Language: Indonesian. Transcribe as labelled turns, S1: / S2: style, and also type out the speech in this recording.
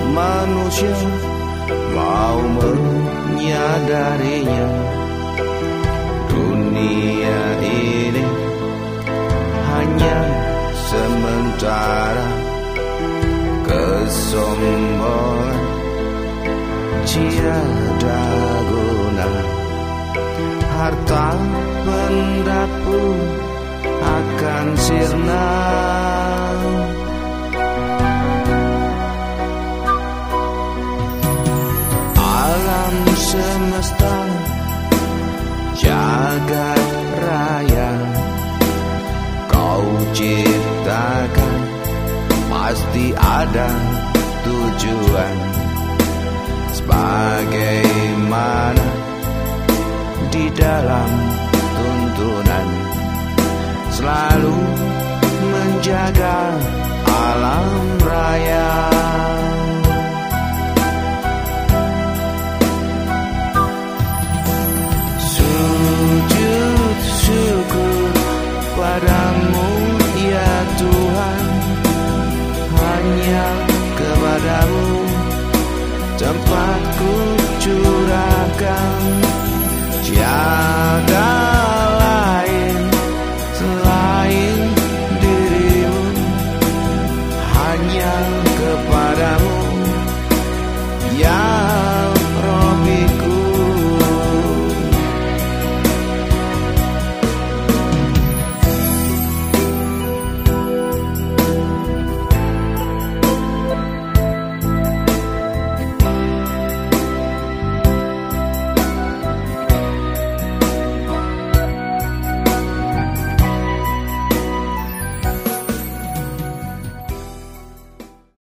S1: manusia mau menyadarinya. Dunia ini hanya sementara, kesombongan tiada guna, harta benda pun akan sirna. Alam semesta jagat raya kau ciptakan, pasti ada tujuan. Sebagaimana di dalam tuntunan, selalu menjaga alam raya.